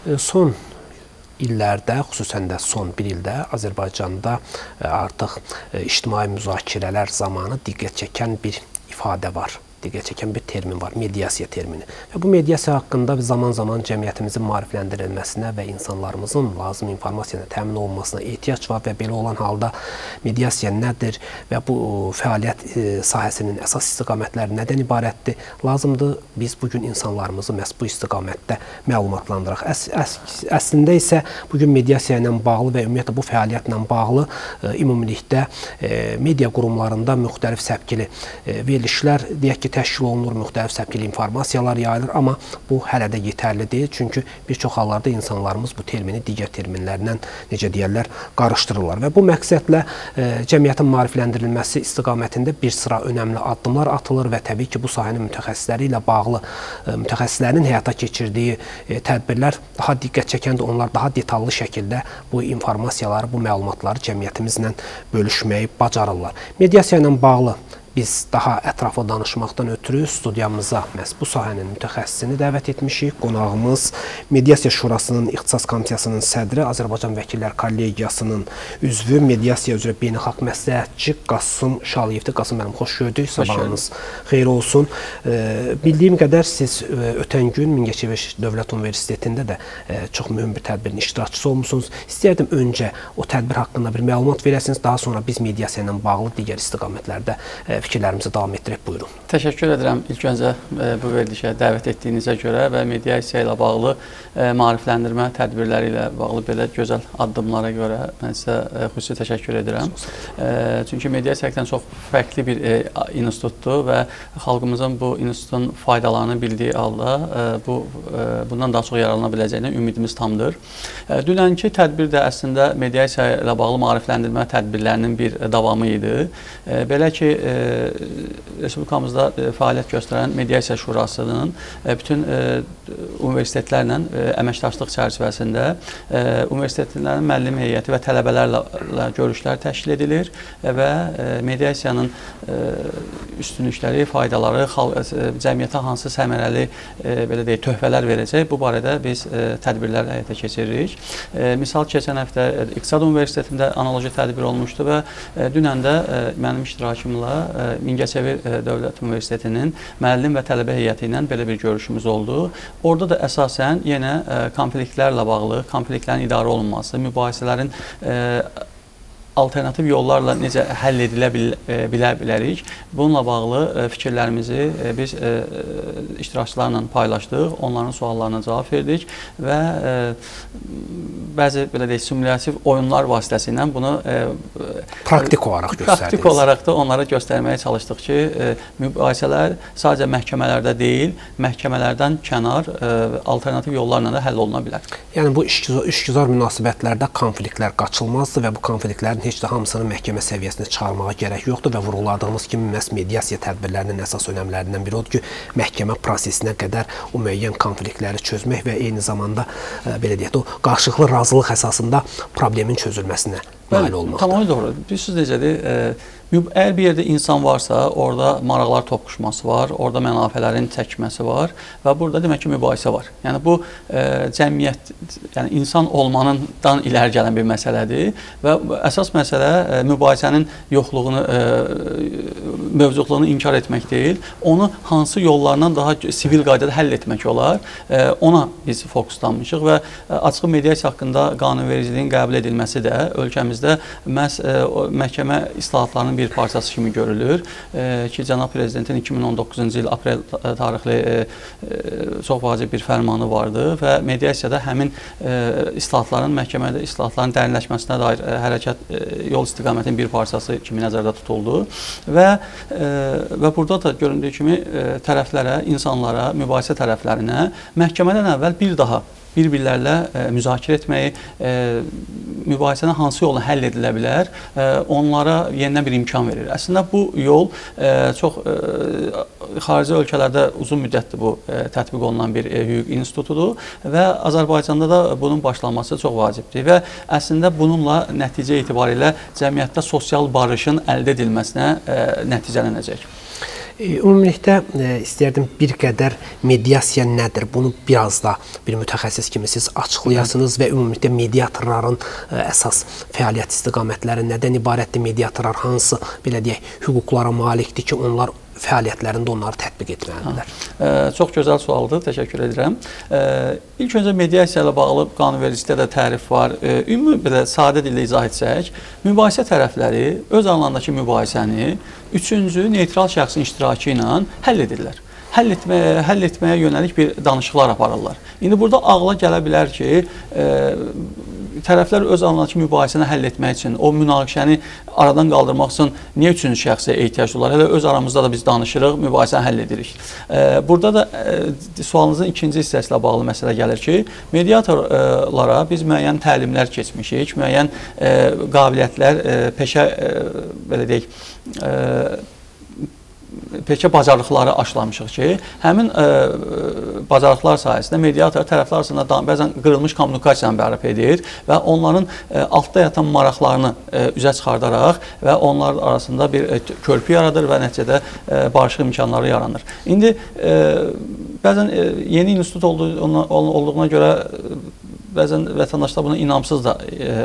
Son illərdə, xüsusən də son bir ildə Azərbaycanda artıq ictimai müzakirələr zamanı diqqət çəkən bir ifadə var. Diqqət çəkən bir termin var, mediasiya termini. Və bu mediasiya haqqında zaman-zaman cəmiyyətimizin maarifləndirilməsinə və insanlarımızın lazım informasiyanın təmin olunmasına ehtiyac var və belə olan halda mediasiya nədir və bu fəaliyyət sahəsinin əsas istiqamətləri nədən ibarətdir? Lazımdır biz bugün insanlarımızı məhz bu istiqamətdə məlumatlandıraq. Əslində isə bugün mediasiya ilə bağlı və ümumiyyətlə bu fəaliyyətlə bağlı ümumilikdə media qurumlarında müxtəlif səpkili verilişlər deyək ki, təşkil olunur, müxtəlif səpkili informasiyalar yayılır, amma bu hələ də yetərli deyil. Çünki bir çox hallarda insanlarımız bu termini digər terminlərlə, necə deyərlər, qarışdırırlar. Və bu məqsədlə cəmiyyətin maarifləndirilməsi istiqamətində bir sıra önəmli addımlar atılır və təbii ki, bu sahənin mütəxəssisləri ilə bağlı mütəxəssislərin həyata keçirdiyi tədbirlər daha diqqət çəkəndir. Onlar daha detallı şəkildə bu informasiyaları, bu məlumatları cəmiyyətimizlə bölüşməyi bacarırlar. Mediasiya ilə bağlı biz daha ətraflı danışmaqdan ötürü studiyamıza məhz bu sahənin mütəxəssisini dəvət etmişik. Qonağımız Mediasiya Şurasının İxtisas Komitəsinin sədri, Azərbaycan Vəkillər Kollegiyasının üzvü, mediasiya üzrə beynəlxalq məsləhətçi Qasım Şaliyevdir. Qasım müəllim, xoş gördük. Sabahınız xeyir olsun. Bildiyim qədər siz ötən gün Mingəçevir Dövlət Universitetində də çox mühüm bir tədbirin iştirakçısı olmusunuz. İstəyərdim öncə o tədbir haqqında bir məlumat verəsiniz. Daha sonra biz mediasiya ilə bağlı digər istiqamətlərdə fikirlərimizi davam etdirək. Buyurun. Təşəkkür edirəm ilk öncə bu verilişə dəvət etdiyinizə görə və mediasiya ilə bağlı maarifləndirmə tədbirləri ilə bağlı belə gözəl addımlara görə mən sizə xüsusi təşəkkür edirəm. Çünki mediasiya həqiqətən çox fərqli bir institutdur və xalqımızın bu institutun faydalarını bildiyi halda bundan daha çox yararlana biləcəyinə ümidimiz tamdır. Dünənki tədbir də əslində mediasiya ilə bağlı maarifləndirmə tədbirlərinin bir davamı idi. Belə ki, Respublikamızda fəaliyyət göstərən Mediasiya Şurasının bütün universitetlərlə əməkdaşlıq çərçivəsində universitetlərin müəllim heyəti və tələbələrlə görüşlər təşkil edilir və mediasiyanın üstünlükləri, faydaları, cəmiyyətə hansı səmərəli belə deyək, töhfələr verəcək, bu barədə biz tədbirlər həyata keçiririk. Misal, keçən həftə İqtisad Universitetində analoji tədbir olmuşdu və dünən də mənim iştirakımla Mingəçevir Dövlət Universitetinin müəllim və tələbə heyəti ilə belə bir görüşümüz oldu. Orada da əsasən yenə konfliktlərlə bağlı, konfliktlərin idarə olunması, mübahisələrin alternativ yollarla necə həll edilə bilərik. Bununla bağlı fikirlərimizi biz iştirakçılarla paylaşdıq, onların suallarına cavab verdik və bəzi belə deyək, simulyativ oyunlar vasitəsilə bunu praktik olaraq göstərdiniz. Praktik olaraq da onlara göstərməyə çalışdıq ki, mübahisələr sadəcə məhkəmələrdə deyil, məhkəmələrdən kənar alternativ yollarla da həll oluna bilər. Yəni bu işgüzar münasibətlərdə konfliktlər qaçılmazdır və bu konfliktlərin heç də hamısını məhkəmə səviyyəsinə çıxarmağa gərək yoxdur və vurğuladığımız kimi məhz mediasiya tədbirlərinin əsas önəmlərindən biri odur ki, məhkəmə prosesinə qədər o müəyyən konfliktləri çözmək və eyni zamanda belə deyək, o qarşılıqlı razılıq əsasında problemin çözülməsinə nail olmaqdır. Tamamilə doğru. Bilirsiniz necədir? Əgər bir yerdə insan varsa, orada maraqlar toqquşması var, orada mənafələrin çəkməsi var və burada demək ki, mübahisə var. Yəni bu cəmiyyət, yəni insan olmanından iləri gələn bir məsələdir və əsas məsələ mübahisənin yoxluğunu, mövcudluğunu inkar etmək deyil, onu hansı yollarla daha sivil qaydada həll etmək olar, ona biz fokuslanmışıq və açıq mediasiya haqqında qanunvericiliyin qəbul edilməsi də ölkəmizdə məhz məhkəmə islahatlarının bir parçası kimi görülür ki, Cənab Prezidentin 2019-cu il aprel tarixli çox vacib bir fərmanı vardı və mediasiyada həmin islahatların, məhkəmədə islahatların dərinləşməsinə dair hərəkət yol istiqamətinin bir parçası kimi nəzərdə tutuldu və burada da göründüyü kimi tərəflərə, insanlara, mübahisə tərəflərinə məhkəmədən əvvəl bir daha bir-birlərlə müzakirə etməyi, mübahisənin hansı yolla həll edilə bilər, onlara yenidən bir imkan verir. Əslində bu yol çox xarici ölkələrdə uzun müddətdir bu tətbiq olunan bir hüquq institutudur və Azərbaycanda da bunun başlanması çox vacibdir və əslində bununla nəticə etibarilə cəmiyyətdə sosial barışın əldə edilməsinə nəticələnəcək. Ümumilikdə istərdim bir qədər mediasiya nədir? Bunu biraz da bir mütəxəssis kimi siz açıqlayasınız və ümumilikdə mediatorların əsas fəaliyyət istiqamətləri nədən ibarətdir? Mediatorlar hansı, belə deyək, hüquqlara malikdir ki, onlar fəaliyyətlərində onları tətbiq etməlidirlər? Çox gözəl sualdır, təşəkkür edirəm. İlk öncə mediasiya ilə bağlı qanunvericilikdə də tərif var. Ümumi belə sadə dillə izah etsək, mübahisə tərəfləri öz aralarındakı mübahisəni üçüncü neytral şəxsin iştirakı ilə həll edirlər. Həll etməyə yönəlik bir danışıqlar aparırlar. İndi burada ağla gələ bilər ki, tərəflər öz aralarındakı mübahisəni həll etmək üçün, o münaqişəni aradan qaldırmaq üçün niyə üçüncü şəxsə ehtiyac olar? Hələ öz aramızda da biz danışırıq, mübahisəni həll edirik. Burada da sualınızın ikinci hissəsi ilə bağlı məsələ gəlir ki, mediatorlara biz müəyyən təlimlər keçmişik, müəyyən qabiliyyətlər, peşə, belə deyək, peşə bacarıqları aşılamışıq ki, həmin bacarıqlar sayəsində mediator tərəflər arasında bəzən qırılmış kommunikasiyanı bərpa edir və onların altda yatan maraqlarını üzə çıxardaraq və onlar arasında bir körpü yaradır və nəticədə barışıq imkanları yaranır. İndi bəzən yeni institut olduğuna görə bəzən vətəndaşlar buna inamsız da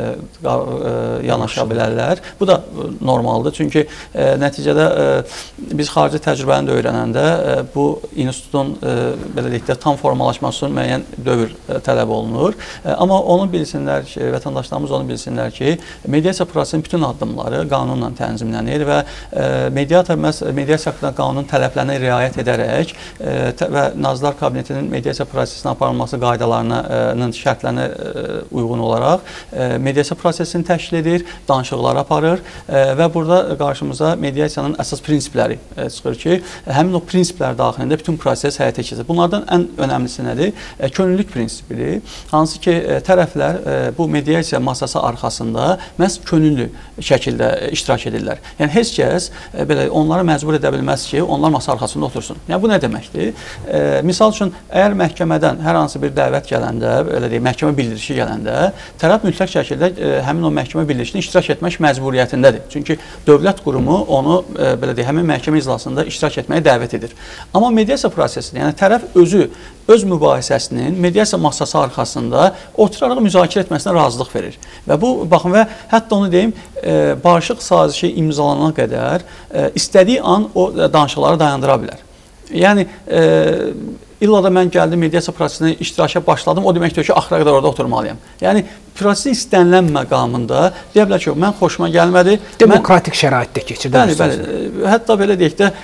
yanaşa bilərlər. Bu da normaldır. Çünki nəticədə biz xarici təcrübəni də öyrənəndə bu institutun belə deyək də tam formalaşması üçün müəyyən dövr tələb olunur. Amma onu bilsinlər ki, vətəndaşlarımız onu bilsinlər ki, mediasiya prosesinin bütün addımları qanunla tənzimlənir və mediator mediasiya haqqında qanunun tələblərinə riayət edərək və Nazirlər Kabinetinin mediasiya prosesinin aparılması qaydalarının şərtlərinə uyğun olaraq mediasiya prosesini təşkil edir, danışıqlar aparır və burada qarşımıza mediasiyanın əsas prinsipləri çıxır ki, həmin o prinsiplər daxilində bütün proses həyata keçirir. Bunlardan ən önəmlisi nədir? Könüllülük prinsipidir. Hansı ki, tərəflər bu mediasiya masası arxasında məhz könüllü şəkildə iştirak edirlər. Yəni, heç kəs belə onları məcbur edə bilməz ki, onlar masa arxasında otursun. Yəni, bu nə deməkdir? Misal üçün, əgər məhkəmədən hər hansı bir dəvət gələndə, belə deyək, məhkəmə bildirişi gələndə, tərəf mütləq şəkildə həmin o məhkəmə bildirişində iştirak etmək məcburiyyətindədir. Çünki dövlət qurumu onu, belə deyək, həmin məhkəmə iclasında iştirak etməyə dəvət edir. Amma mediasiya prosesində, yəni tərəf özü, öz mübahisəsinin mediasiya masası arxasında oturaraq müzakirə etməsinə razılıq verir. Və bu, baxın, və hətta onu deyim, barışıq sazişi imzalanana qədər istədiyi an o danışıqları dayandıra bilər. Yəni, İlla da mən gəldim, mediasiya prosesində iştiraka başladım, o deməkdir ki, axıra qədər orada oturmalıyam. Yəni, prosesin istənilən məqamında deyə bilər ki, mən xoşuma gəlmədi. Demokratik şəraitdə keçir. Bəli, bəli. Hətta belə deyək də,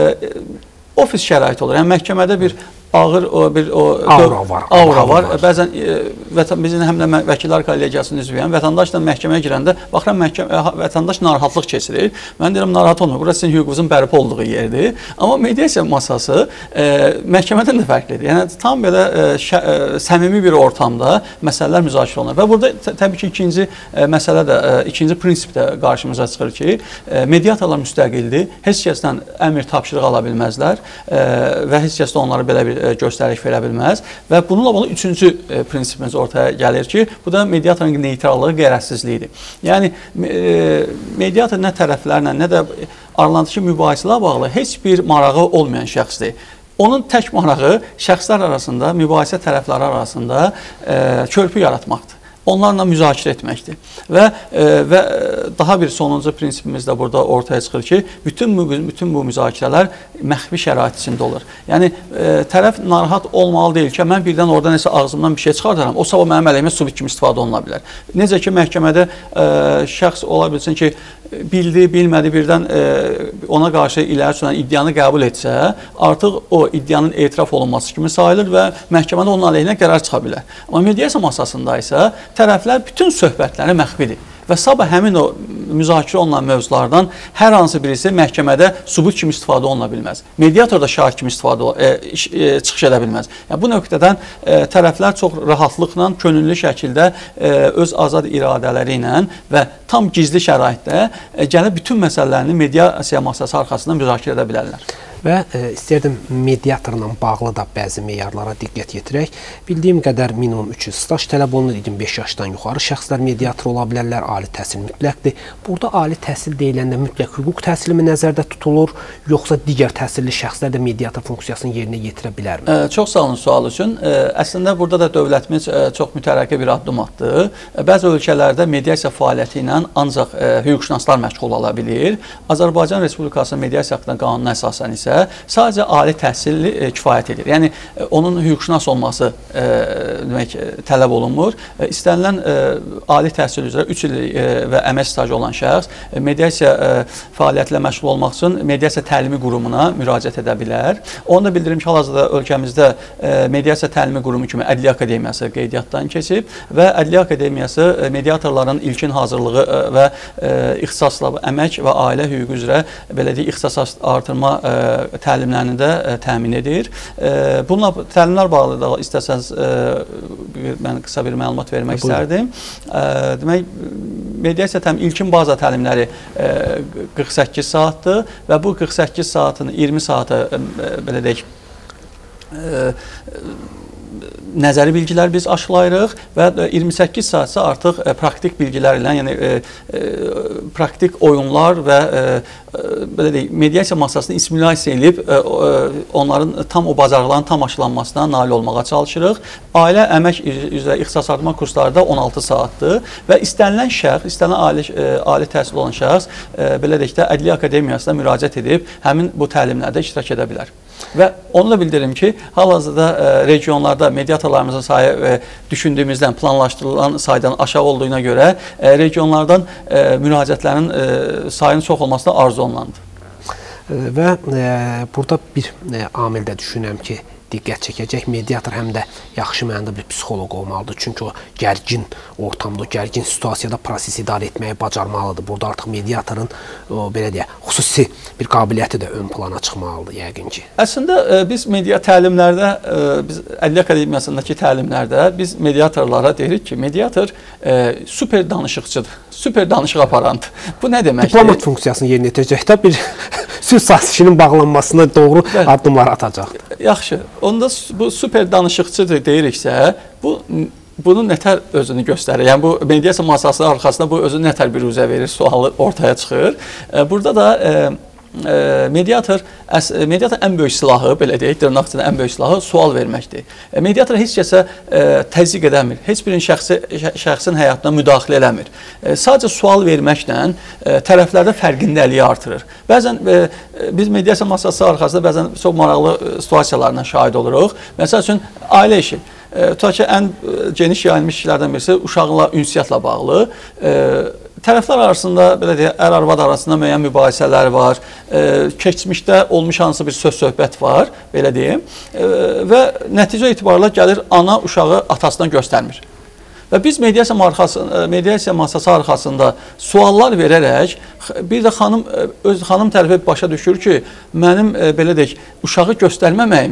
ofis şəraiti olur. Yəni, məhkəmədə bir ağır bir aura var. Bəzən bizim həm də vəkillər kollegiyasının üzvüyəm. Vətəndaşla məhkəməyə girəndə baxıram vətəndaş narahatlıq keçirir. Mən deyirəm narahat olma. Burası sizin hüququnuzun bərpa olduğu yerdir. Amma mediasiya masası məhkəmədən də fərqlidir. Yəni tam belə səmimi bir ortamda məsələlər müzakirə olunur. Və burada təbii ki, ikinci məsələ də, ikinci prinsip də qarşımıza çıxır ki, mediatorlar müstəqildir. Heç kəsdən əmr tapşırıq ala bilməzlər və heç kəs də onları belə bir göstəriş verə bilməz və bununla bağlı üçüncü prinsipimiz ortaya gəlir ki, bu da mediatorun neytrallığı, qeyri-həssizliyidir. Yəni, mediator nə tərəflərlə, nə də aralarındakı mübahisələrlə bağlı heç bir marağı olmayan şəxsdir. Onun tək marağı şəxslər arasında, mübahisə tərəfləri arasında körpü yaratmaqdır. Onlarla müzakirə etməkdir. Və daha bir sonuncu prinsipimiz də burada ortaya çıxır ki, bütün bu müzakirələr məxfi şərait içində olur. Yəni, tərəf narahat olmalı deyil ki, mən birdən orada nəsə ağzımdan bir şey çıxardaram, o sabah mənim əleyhimə sübut kimi istifadə oluna bilər. Necə ki, məhkəmədə şəxs ola bilsin ki, bildi, bilmədi, birdən ona qarşı iləri sürən iddianı qəbul etsə, artıq o iddianın etiraf olunması kimi sayılır və məhkəmədə onun əleyhinə qərar çıxa bilər. Amma mediasiya masasında isə tərəflər bütün söhbətləri məxfidir və sabah həmin o müzakirə olunan mövzulardan hər hansı birisi məhkəmədə sübut kimi istifadə oluna bilməz. Mediator da şahid kimi çıxış edə bilməz. Yəni, bu nöqtədən tərəflər çox rahatlıqla, könüllü şəkildə öz azad iradələri ilə və tam gizli şəraitdə gəlib bütün məsələlərini mediasiya masası arxasında müzakirə edə bilərlər. Və istəyirdim mediatorla bağlı da bəzi meyarlara diqqət yetirək. Bildiyim qədər minimum 3 il staj tələb olunur. 25 yaşdan yuxarı şəxslər mediator ola bilərlər. Ali təhsil mütləqdir. Burada ali təhsil deyiləndə mütləq hüquq təhsili mi nəzərdə tutulur, yoxsa digər təhsilli şəxslər də mediator funksiyasını yerinə yetirə bilərmi? Çox sağ olun sual üçün. Əslində burada da dövlətimiz çox mütərəqqi bir addım atdı. Bəzi ölkələrdə mediasiya fəaliyyəti ilə ancaq hüquqşünaslar məşğul ola bilir. Azərbaycan Respublikasının mediasiya haqqında qanununa əsasən isə sadəcə ali təhsilli kifayət edir. Yəni onun hüquqşünas olması demək tələb olunmur. İstənilən ali təhsil üzrə 3 il və əmək stajı olan şəxs mediasiya fəaliyyəti ilə məşğul olmaq üçün mediasiya təlimi qurumuna müraciət edə bilər. Onu da bildirim ki, hal-hazırda ölkəmizdə mediasiya təlimi qurumu kimi Ədliyyə Akademiyası qeydiyyatdan keçib və Ədliyyə Akademiyası mediatorların ilkin hazırlığı və ixtisasla əmək və ailə hüququ üzrə belə deyək ixtisas artırma təlimlərini də təmin edir. Bununla təlimlər bağlı da istəsəz mən qısa bir məlumat vermək istərdim. Demək, mediasiya ilkin baza təlimləri 48 saatdır və bu 48 saatın 20 saatı belə deyək nəzəri bilgilər biz aşılayırıq və 28 saatsa artıq praktik bilgilər ilə, yəni praktik oyunlar və belə deyək, mediasiya masasını simulyasiya edib onların tam o bacarıqların tam aşılanmasına nail olmağa çalışırıq. Ailə əmək üzrə ixtisas artırma kursları da 16 saatdır və istənilən şəxs, istənilən ali təhsil olan şəxs belə deyək də Ədliyyə Akademiyasına müraciət edib həmin bu təlimlərdə iştirak edə bilər. Və onu da bildirim ki, hal-hazırda regionlarda mediatorlarımızın sayı düşündüyümüzdən, planlaşdırılan saydan aşağı olduğuna görə regionlardan müraciətlərin sayının çox olmasına arzu olunandır. Və burada bir amil də düşünürəm ki, diqqət çəkəcək. Mediator həm də yaxşı mənada bir psixoloq olmalıdır. Çünki o gərgin ortamda, o gərgin situasiyada proses idarə etməyi bacarmalıdır. Burada artıq mediatorun belə deyək, xüsusi bir qabiliyyəti də ön plana çıxmalıdır yəqin ki. Əslində biz media təlimlərdə, biz Ədliyyə Akademiyasındakı təlimlərdə biz mediatorlara deyirik ki, mediator super danışıqçıdır, super danışıq aparandır. Bu nə deməkdir? Diplomat funksiyasını yerinə yetirəcək də bir sülh sazişinin bağlanmasına doğru addımlar atacaqdır. Yaxşı. Onda bu super danışıqçıdır deyiriksə, bunun nətər özünü göstərir? Yəni bu mediasiya masasının arxasında bu özünü nətər bir üzə verir, sualı ortaya çıxır. Burada da mediator ən böyük silahı, belə deyək, dırnaq içində ən böyük silahı sual verməkdir. Mediator heç kəsə təzyiq edəmir, heç birinin şəxsin həyatına müdaxilə eləmir. Sadəcə sual verməklə tərəflərdə fərqindəliyi artırır. Bəzən biz mediasiya masası arxasında bəzən çox maraqlı situasiyalarına şahid oluruq. Məsəl üçün, ailə işi. Tutaq ki, ən geniş yayılmış işlərdən birisi uşaqla, ünsiyyətlə bağlı. Tərəflər arasında, belə deyək, ər-arvad arasında müəyyən mübahisələr var, keçmişdə olmuş hansı bir söz-söhbət var, belə deyim, və nəticə etibarilə gəlir ana uşağı atasına göstərmir. Və biz mediasiya masası arxasında suallar verərək, bir də xanım tərəfi başa düşür ki, mənim, belə deyək, uşağı göstərməməyim,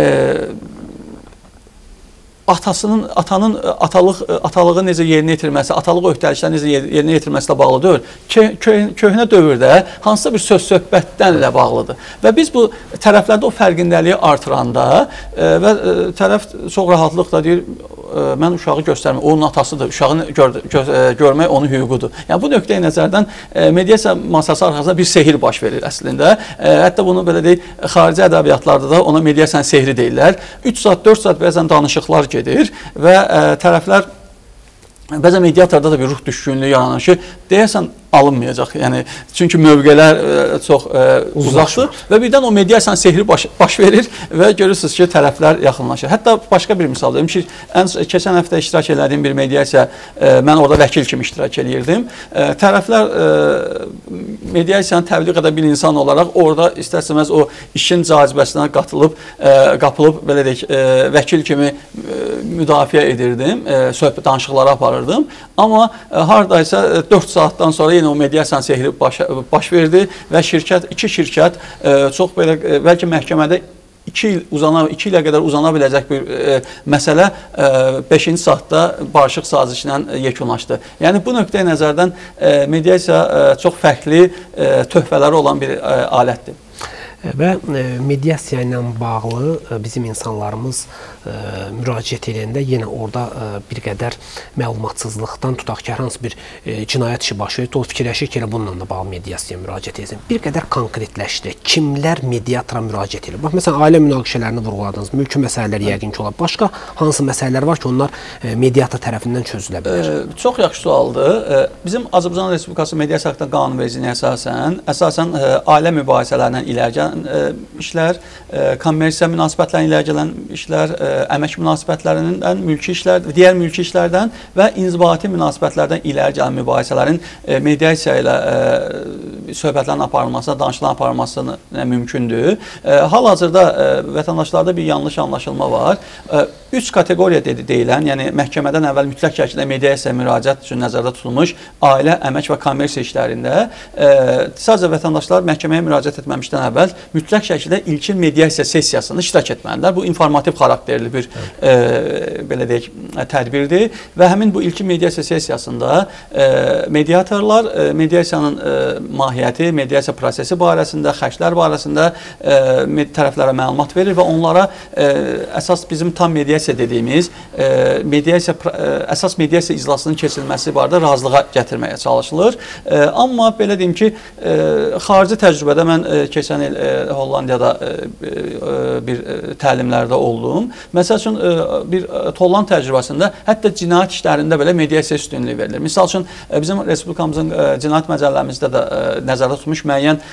atanın atalığı necə yerinə yetirməsi, atalıq öhdəlikləri necə yerinə yetirməsinə bağlıdır. Köhnə dövrdə hansısa bir söz-söhbətlərlə bağlıdır. Və biz bu tərəflərdə o fərqindəliyi artıranda və tərəf çox rahatlıqla deyir, mən uşağı göstərməm, onun atasıdır, uşağını görmək onun hüququdur. Yəni bu nöqteyi nəzərdən mediasiya masası arxasında bir sehir baş verir əslində. Hətta bunu belə deyək, xarici ədəbiyyatlarda da ona mediasiyanın sehri deyirlər. 3 saat, 4 saat bəzən danışıqlar gedir və tərəflər bəzən mediatorda da bir ruh düşkünlüyü yaranır ki, deyəsən alınmayacaq. Yəni çünki mövqelər çox uzaqdır və birdən o mediasiyanın sehri baş verir və görürsünüz ki, tərəflər yaxınlaşır. Hətta başqa bir misal deyim ki, keçən həftə iştirak etdiyim bir mediasiya, mən orada vəkil kimi iştirak edirdim. Tərəflər mediasiyanı təbliğ edən bir insan olaraq orada istər-istəməz o işin cazibəsinə qapılıb belə deyək, vəkil kimi müdafiə edirdim, söhbət danışıqları aparırdım. Amma hardaysa 4 saatdan sonra o mediasiyanın sehri baş verdi və iki şirkət çox belə, bəlkə məhkəmədə 2 ilə qədər uzana biləcək bir məsələ 5-ci saatda barışıq sazişlə yekunlaşdı. Yəni bu nöqteyi nəzərdən mediasiya çox fərqli töhfələri olan bir alətdir. Və mediasiya ilə bağlı bizim insanlarımız müraciət edəndə yenə orada bir qədər məlumatsızlıqdan tutaq ki, hər hansı bir cinayət işi baş verir, o fikirləşir ki, elə bununla da bağlı mediasiyaya müraciət edin. Bir qədər konkretləşdirək. Kimlər mediatora müraciət edir? Bax, məsələn, ailə münaqişələrini vurğuladınız, mülki məsələlər yəqin ki, olar. Başqa hansı məsələlər var ki, onlar mediator tərəfindən çözülə bilər? Çox yaxşı sualdır. Bizim Azərbaycan Respublikası Mediasiya haqqında qanunvericiliyinə əsasən ailə mübahisələrindən irəli gələn işlər, kommersiya münasibətlərindən irəli gələn işlər, əmək münasibətlərindən, mülki işlər, digər mülki işlərdən və inzibati münasibətlərdən irəli gələn mübahisələrin mediasiya ilə söhbətlərin aparılmasına, danışıqların aparılmasına mümkündür. Hal-hazırda vətəndaşlarda bir yanlış anlaşılma var. 3 kateqoriya deyilən, yəni məhkəmədən əvvəl mütləq şəkildə mediasiyaya müraciət üçün nəzərdə tutulmuş ailə, əmək və kommersiya işlərində sadəcə vətəndaşlar məhkəməyə müraciət etməmişdən əvvəl mütləq şəkildə ilkin mediasiya sessiyasında iştirak etməlidirlər. Bu informativ xarakterli bir belə deyək tədbirdir və həmin bu ilkin mediasiya sessiyasında mediatorlar mediasiyanın mahiyyəti, mediasiya prosesi barəsində, xərclər barəsində tərəflərə məlumat verir və onlara əsas bizim tam mediasiya dediyimiz əsas mediasiya iclasının keçirilməsi barədə razılığa gətirməyə çalışılır. Amma belə deyim ki, xarici təcrübədə mən keçən il Hollandiyada bir təlimlərdə oldum. Məsəl üçün, bir Holland təcrübəsində hətta cinayət işlərində belə mediasiya üstünlüyü verilir. Misal üçün, bizim Respublikamızın cinayət məcəlləmizdə də nəzərdə tutmuş müəyyən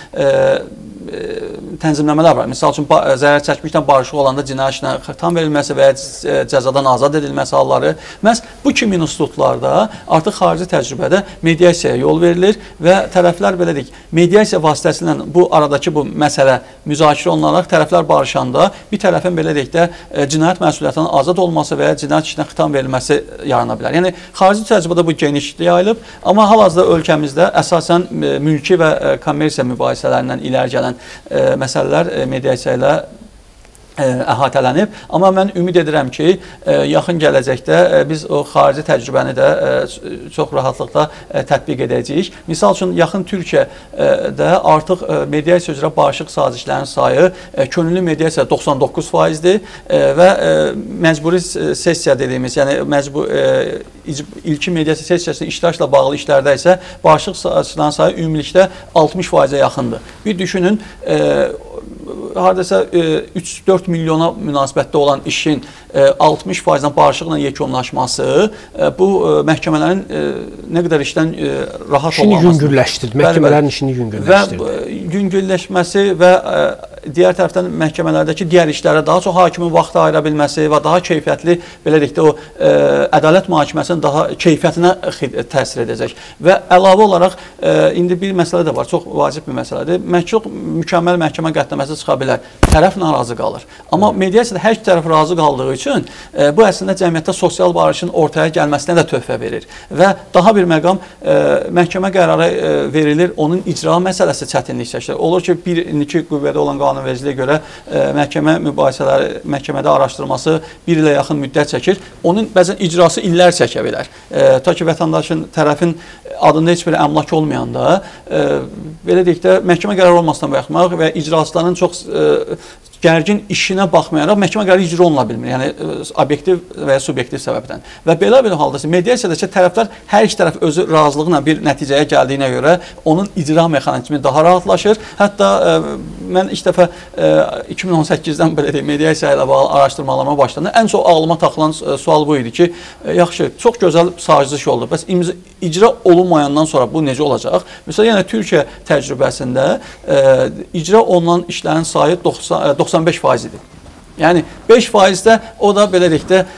tənzimləmələr var. Misal üçün, zərər çəkmişdən barışıq olanda cinayət işinə xitam verilməsi və ya cəzadan azad edilməsi halları. Məhz bu kimi institutlarda artıq xarici təcrübədə mediasiyaya yol verilir və tərəflər belə deyək, mediasiya vasitəsilə bu aradakı bu məsələ müzakirə olunaraq tərəflər barışanda bir tərəfin belə deyək də cinayət məsuliyyətindən azad olması və ya cinayət işinə xitam verilməsi yarana bilər. Yəni, xarici təcrübədə bu geniş yayılıb, amma hal-hazırda ölkəmizdə əsasən mülki və kommersiya mübahisələrindən irəli gələn məsələlər mediasiya ilə əhatələnib. Amma mən ümid edirəm ki, yaxın gələcəkdə biz o xarici təcrübəni də çox rahatlıqla tətbiq edəcəyik. Misal üçün, yaxın Türkiyədə artıq mediasiya üzrə barışıq sazişlərinin sayı könüllü mediasiya 99%-dir və məcburi sessiya dediyimiz, yəni ilkin mediasiya sessiyasının iştirakla bağlı işlərdə isə barışıq sazişlərinin sayı ümumilikdə 60%-ə yaxındır. Bir düşünün, haradasa 3-4 milyona münasibətdə olan işin 60%-dən barışıqla yekunlaşması bu məhkəmələrin nə qədər işdən rahat olmaması. İşini yüngülləşdirir, məhkəmələrin işini yüngülləşdirir. Və yüngülləşməsi və digər tərəfdən məhkəmələrdəki digər işlərə daha çox hakimin vaxtı ayıra bilməsi və daha keyfiyyətli, belə deyək də, o ədalət mühakiməsinin daha keyfiyyətinə təsir edəcək. Və əlavə olaraq, indi bir məsələ də var, çox vacib bir məsələdir. Çox mükəmməl məhkəmə qətnaməsi çıxa bilər, tərəf narazı qalır. Amma mediasiyada hər iki tərəf razı qaldığı üçün bu əslində cəmiyyətdə sosial barışın ortaya gəlməsinə də töhfə verir. Və daha bir məqam, məhkəmə qərarı verilir, onun icra məsələsi çətinlik çəkir. Olur ki, bir indiki qüvvədə olan qanunvericiliyə görə məhkəmə mübahisələri, məhkəmədə araşdırması bir ilə yaxın müddət çəkir. Onun bəzən icrası illər çəkə bilər. Ta ki, vətəndaşın, tərəfin adında heç bir əmlak olmayanda, belə deyək də, məhkəmə qərarı olmasından baxmaq və icraçıların çox gərgin işinə baxmayaraq məhkəmə qərarı icra oluna bilmir. Yəni, obyektiv və ya subyektiv səbəbdən. Və belə bir halda mediasiyadakı tərəflər hər iki tərəf özü razılıqla bir nəticəyə gəldiyinə görə onun icra mexanizmi daha rahatlaşır. Hətta mən ilk dəfə 2018-dən belə deyim, mediasiya ilə bağlı araşdırmalarıma başladığımda ən çox ağlıma taxılan sual bu idi ki, yaxşı, çox gözəl saziş oldu. Bəs icra olunmayandan sonra bu necə olacaq? Məsələn, yəni Türkiyə təcrübəsində icra olunan işlərin sayı 95% idi. Yəni 5%-də o da belə deyək də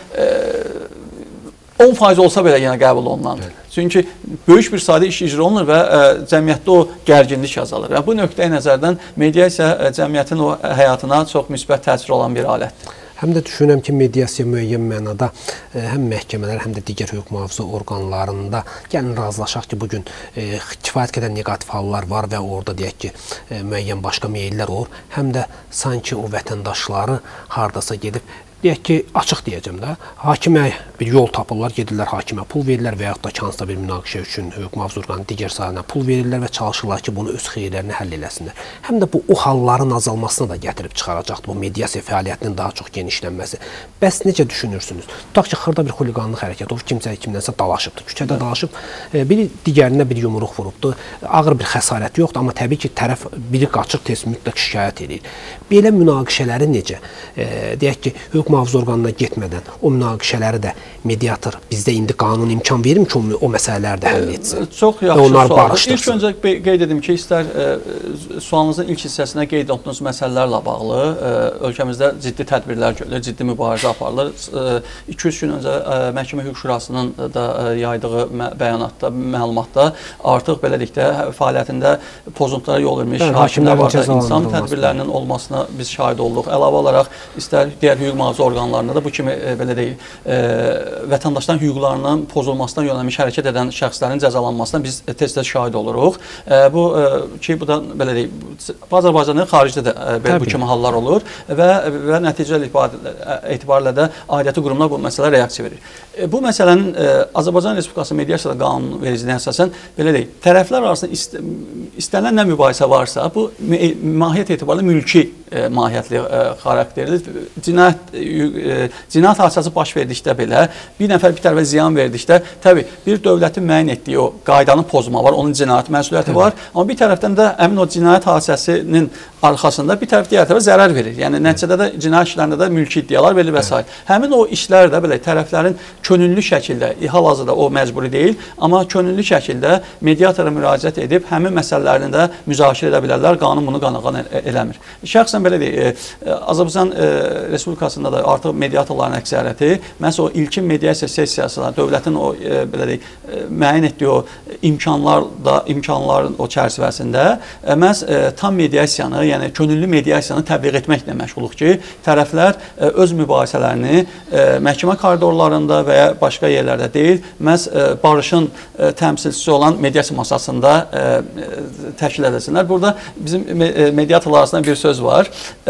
10% olsa belə yenə qəbul olunandır. Çünki böyük bir sayda iş icra olunur və cəmiyyətdə o gərginlik azalır. Və bu nöqteyi nəzərdən mediasiya cəmiyyətin o həyatına çox müsbət təsir olan bir alətdir. Həm də düşünürəm ki, mediasiya müəyyən mənada həm məhkəmələr, həm də digər hüquq mühafizə orqanlarında gəlin razılaşaq ki, bugün kifayət qədər neqativ hallar var və orada deyək ki, müəyyən başqa meyllər olur. Həm də sanki o vətəndaşları hardasa gedib deyək ki, açıq deyəcəm də, hakimə bir yol tapırlar, gedirlər hakimə pul verirlər və yaxud da ki, hansısa bir münaqişə üçün hüquq mühafizə orqanı digər sahələrə pul verirlər və çalışırlar ki, bunu öz xeyirlərini həll eləsinlər. Həm də bu o halların azalmasına da gətirib çıxaracaqdır bu mediasiya fəaliyyətinin daha çox genişlənməsi. Bəs necə düşünürsünüz? Tutaq ki, xırda bir xuliqanlıq hərəkət olub, kimsə kimdənsə dalaşıbdır, küçədə dalaşıb, biri digərinə bir yumruq vurubdur, ağır bir xəsarət yoxdur, amma təbii ki, tərəf biri qaçır, tez mütləq şikayət edir. Belə münaqişələri necə? Deyək ki, hüquq mühafizə orqanına getmədən o münaqişələri də mediator bizdə indi qanun imkan verir ki, o məsələləri də həll etsin. Çox yaxşı sualdır. İlk öncə qeyd edim ki, istər sualınızın ilk hissəsinə qeyd etdiyiniz məsələlərlə bağlı ölkəmizdə ciddi tədbirlər görülür, ciddi mübarizə aparılır. 2-3 gün öncə Məhkəmə Hüquq Şurasının da yaydığı bəyanatda, məlumatda artıq beləlikdə fəaliyyətində pozuntulara yol vermiş hakimlər var da, insan tədbirlərinin olmasına biz şahid olduq. Əlavə olaraq istər digər hüquq mühafizə orqanlarında da bu kimi belə deyil, vətəndaşların hüquqlarının pozulmasına yönəlmiş hərəkət edən şəxslərin cəzalanmasına biz tez-tez şahid oluruq. Bu da belə deyil, Azərbaycanda xaricdə də bu kimi hallar olur və nəticə etibarilə də aidiyyatı qurumlar bu məsələyə reaksiya verir. Bu məsələnin Azərbaycan Respublikası mediasiya qanunvericiliyinə əsasən belə deyil, tərəflər arasında istənilən nə mübahisə varsa, bu mahiyyət etibarilə mülki mahiyyətli xarakterlidir. Cinayət hadisəsi baş verdikdə belə, bir nəfər bir tərəfə ziyan verdikdə, təbii, bir dövlətin müəyyən etdiyi o qaydanı pozma var, onun cinayət məsuliyyəti var, amma bir tərəfdən də həmin o cinayət hadisəsinin arxasında bir tərəf digər tərəfə zərər verir. Yəni, nəticədə də cinayət işlərində də mülki iddialar verilir və s. Həmin o işlər də belə tərəflərin könüllü şəkildə, hal-hazırda o məcburi deyil, amma könüllü şəkildə mediatora müraciət edib həmin məsələlərini də müzakirə edə bilərlər, qanun bunu qadağan eləmir. Şəxsən belə deyil, Azərbaycan Respublikasında da artıq mediatorların əksəriyyəti məhz o ilkin mediasiya sessiyasına, dövlətin o belə deyil, müəyyən etdiyi o imkanların o çərçivəsində məhz tam mediasiyanı, yəni könüllü mediasiyanı təbliğ etməklə məşğuluq ki, tərəflər öz mübahisələrini məhkəmə koridorlarında və ya başqa yerlərdə deyil, məhz barışın təmsilçisi olan mediasiya masasında təşkil edəsinlər. Burada bizim mediatorlar arasında bir söz var.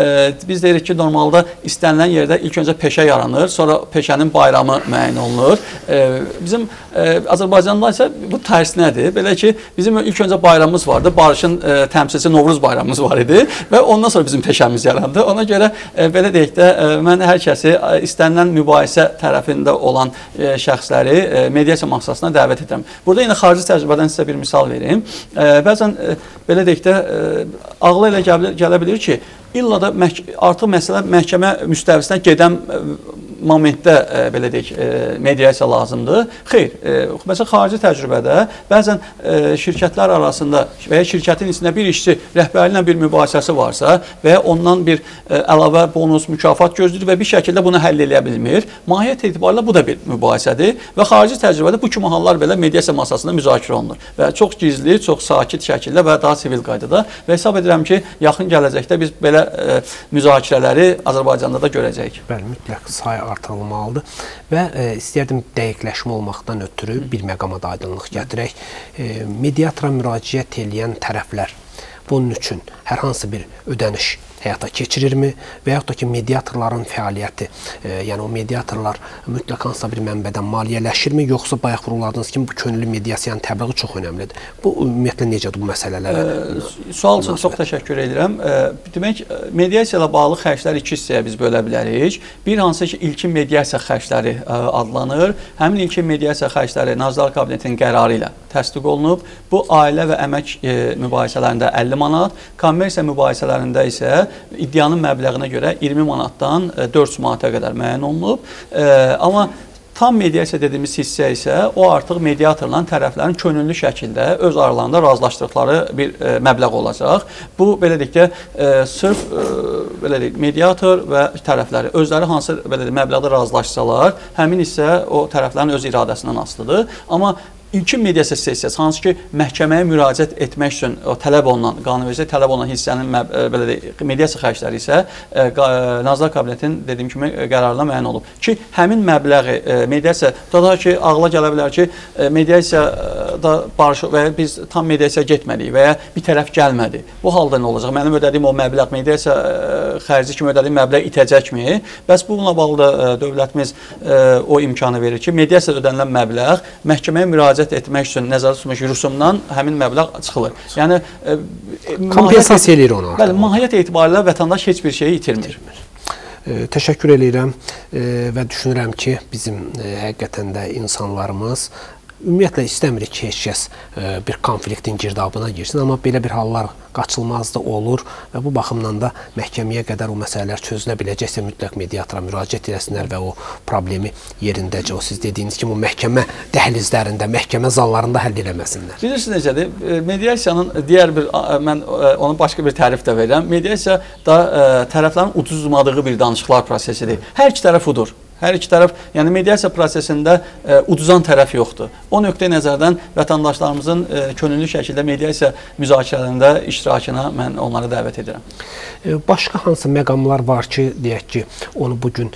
Biz deyirik ki, normalda istənilən yerdə ilk öncə peşə yaranır, sonra peşənin bayramı müəyyən olunur. Bizim Azərbaycanda isə bu tərsinədir. Belə ki, bizim ilk öncə bayramımız vardı, barışın təmsilçisi Novruz bayramımız var idi və ondan sonra bizim peşəmiz yarandı. Ona görə belə deyək də, mən hər kəsi istənilən mübahisə tərəfində olan şəxsləri mediasiya masasına dəvət edirəm. Burada yenə xarici təcrübədən sizə bir misal verim. Bəzən belə deyək də, ağla elə gələ bilir ki, illa da artıq məsələ məhkəmə müstəvisinə gedən momentdə belə deyək, mediasiya lazımdır. Xeyr, məsələn, xarici təcrübədə bəzən şirkətlər arasında və ya şirkətin içində bir işçi rəhbərliklə bir mübahisəsi varsa və ya ondan bir əlavə bonus, mükafat gözləyir və bir şəkildə bunu həll edə bilmir. Mahiyyət etibarilə bu da bir mübahisədir və xarici təcrübədə bu kimi hallar belə mediasiya masasında müzakirə olunur və çox gizli, çox sakit şəkildə və daha sivil qaydada və hesab edirəm ki, yaxın gələcəkdə biz belə müzakirələri Azərbaycanda da görəcəyik. Bəli, mütləq sayı artırılmalıdır və istəyərdim dəqiqləşmə olmaqdan ötürü bir məqama da aydınlıq gətirək. Mediatora müraciət edən tərəflər bunun üçün hər hansı bir ödəniş həyata keçirirmi və yaxud da ki, mediatorların fəaliyyəti, yəni o mediatorlar mütləq hansısa bir mənbədən maliyyələşirmi, yoxsa bayaq vurguladığınız kimi bu könüllü mediasiyanın təbliği çox önəmlidir. Bu ümumiyyətlə necədir bu məsələlərə? Sual üçün çox təşəkkür edirəm. Demək, mediasiya ilə bağlı xərcləri iki hissəyə biz bölə bilərik. Bir hansı ki, ilkin mediasiya xərcləri adlanır. Həmin ilkin mediasiya xərcləri Nazirlər Kabinetinin qərarı ilə təsdiq olunub. Bu, ailə və əmək mübahisələrində 50 manat, kommersiya mübahisələrində isə iddianın məbləğinə görə 20 manatdan 400 manata qədər müəyyən olunub. Amma tam mediasiya dediyimiz hissə isə o artıq mediatorla tərəflərin könüllü şəkildə öz aralarında razılaşdıqları bir məbləğ olacaq. Bu, belə deyək ki, sırf mediator və tərəfləri özləri hansı məbləğdə razılaşsalar, həmin hissə o tərəflərin öz iradəsindən asılıdır. Amma İlkin mediasiya sessiyası, hansı ki, məhkəməyə müraciət etmək üçün tələb olunan, qanunvericilikdə tələb olunan hissənin mediasiya xərcləri isə Nazirlər Kabinetinin dediyim kimi qərarına müəyyən olub. Ki, həmin məbləği mediasiya, tutaq ki, ağla gələ bilər ki, mediasiya da barış və ya biz tam mediasiyaya getmədik və ya bir tərəf gəlmədi. Bu halda nə olacaq? Mənim ödədiyim o məbləğ mediasiya xərci kimi ödədiyim məbləğ itəcəkmi? Bəs bununla bağlı da dövlətimiz o imkanı verir ki, mediasiyada ödənilən məbləğ məhkəməyə müraciət etmək üçün nəzərdə tutulmuş rüsumdan həmin məbləğ çıxılır. Yəni kompensasiya eləyir onu. Bəli, mahiyyət etibarilə vətəndaş heç bir şeyi itirmir. Təşəkkür edirəm və düşünürəm ki, bizim həqiqətən də insanlarımız ümumiyyətlə istəmirik ki, heç kəs bir konfliktin girdabına girsin, amma belə bir hallar qaçılmaz da olur və bu baxımdan da məhkəməyə qədər o məsələlər çözülə biləcəksə mütləq mediatora müraciət etsinlər və o problemi yerindəcə, o siz dediyiniz kimi o məhkəmə dəhlizlərində, məhkəmə zallarında həll eləməsinlər. Bilirsiniz necədir? Mediasiyanın digər bir, mən onun başqa bir tərif də verirəm. Mediasiya da tərəflərin uduzmadığı bir danışıqlar prosesidir. Hər iki tərəf udur. Hər iki tərəf, yəni mediasiya prosesində uduzan tərəf yoxdur. O nöqteyi nəzərdən vətəndaşlarımızın könüllü şəkildə mediasiya müzakirələrində iştirakına mən onları dəvət edirəm. Başqa hansı məqamlar var ki, deyək ki, onu bugün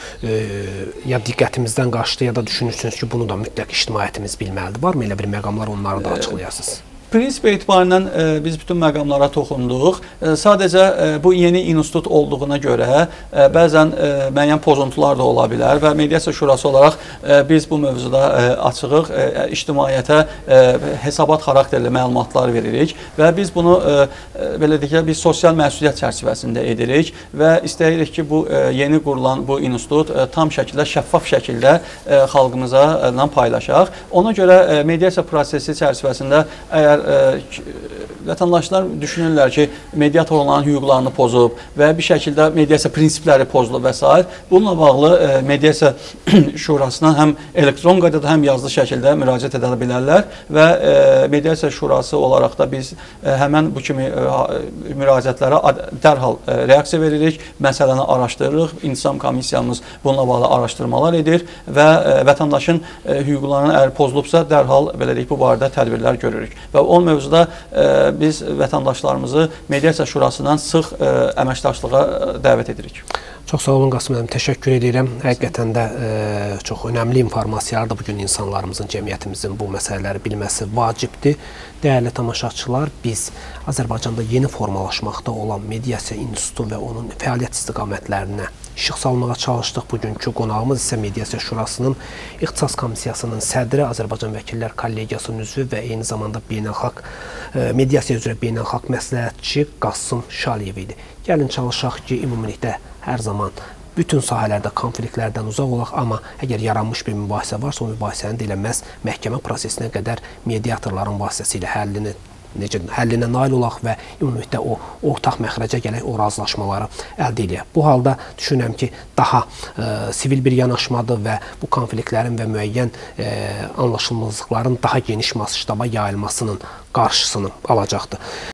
ya diqqətimizdən qaçdı, ya da düşünürsünüz ki, bunu da mütləq ictimaiyyətimiz bilməlidir. Varmı elə bir məqamlar, onları da açıqlayasınız? Prinsip etibarindən biz bütün məqamlara toxunduq. Sadəcə bu yeni institut olduğuna görə bəzən müəyyən pozuntular da ola bilər və Mediasiya Şurası olaraq biz bu mövzuda açığıq, ictimaiyyətə hesabat xarakterli məlumatlar veririk və biz bunu belə deyək ki, biz sosial məsuliyyət çərçivəsində edirik və istəyirik ki, bu yeni qurulan bu institut tam şəkildə, şəffaf şəkildə xalqımıza paylaşaq. Ona görə mediasiya prosesi çərçivəsində əgər vətəndaşlar düşünürlər ki, mediatorların hüquqlarını pozub və bir şəkildə mediasiya prinsipləri pozulub və s. Bununla bağlı Mediasiya Şurasına həm elektron qaydada, həm yazılı şəkildə müraciət edə bilərlər və Mediasiya Şurası olaraq da biz həmən bu kimi müraciətlərə dərhal reaksiya veririk, məsələni araşdırırıq, İntisam Komissiyamız bununla bağlı araşdırmalar edir və vətəndaşın hüquqlarının əgər pozulubsa dərhal belə deyək, bu barədə tədbirlər görürük. Və o mövzuda biz vətəndaşlarımızı Mediasiya Şurasından sıx əməkdaşlığa dəvət edirik. Çox sağ olun Qasım müəllim, təşəkkür edirəm. Həqiqətən də çox önəmli informasiyalar da bugün insanlarımızın, cəmiyyətimizin bu məsələləri bilməsi vacibdir. Dəyərli tamaşaçılar, biz Azərbaycanda yeni formalaşmaqda olan Mediasiya İnstitutu və onun fəaliyyət istiqamətlərinə işıq salmağa çalışdıq. Bugünkü qonağımız isə Mediasiya Şurasının İxtisas Komissiyasının sədri, Azərbaycan Vəkillər Kollegiyasının üzvü və eyni zamanda mediasiya üzrə beynəlxalq məsləhətçi Qasım Şaliyev idi. Gəlin çalışaq ki, ümumilikdə hər zaman bütün sahələrdə konfliktlərdən uzaq olaq, amma əgər yaranmış bir mübahisə varsa, o mübahisəni də eləməz məhkəmə prosesinə qədər mediatorların vasitəsilə həllinə nail olaq və ümumilikdə o ortaq məxrəcə gələk, o razılaşmaları əldə edək. Bu halda düşünürəm ki, daha sivil bir yanaşmadır və bu konfliktlərin və müəyyən anlaşılmazlıqların daha geniş masştaba yayılmasının qarşısını alacaqdır.